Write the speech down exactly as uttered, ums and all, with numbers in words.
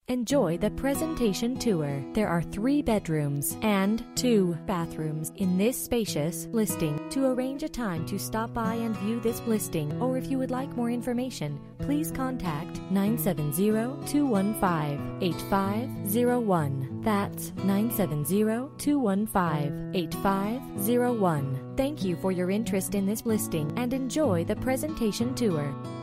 Enjoy the presentation tour. There are three bedrooms and two bathrooms in this spacious listing. To arrange a time to stop by and view this listing, or if you would like more information, please contact nine seven zero, two one five, eight five zero one. That's nine seven zero, two one five, eight five zero one. Thank you for your interest in this listing and enjoy the presentation tour.